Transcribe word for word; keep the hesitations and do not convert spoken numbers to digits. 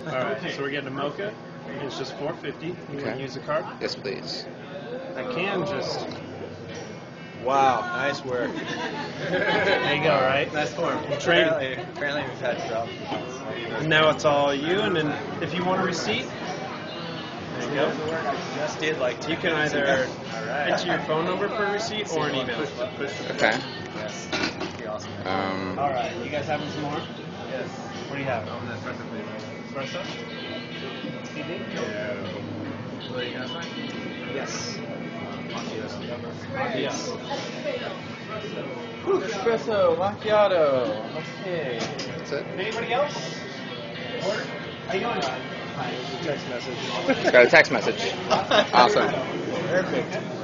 All right, so we're getting a mocha. It's just four fifty. You Okay. want to use a card? Yes, please. I can just. Wow, nice work. There you go, right? Nice form. Training. Apparently, apparently we've had trouble. And now it's all you, and then if you want a receipt, there you go. I just did like You can either enter your phone number for a receipt or an email. Okay. Yes. Pretty awesome. Um, All right, you guys having some more? Yes. What do you have? Espresso? C D? Yes. Yes. Espresso macchiato. Okay. that's it. Anybody else? How you doing? Text message. Got a text message. Awesome. Perfect.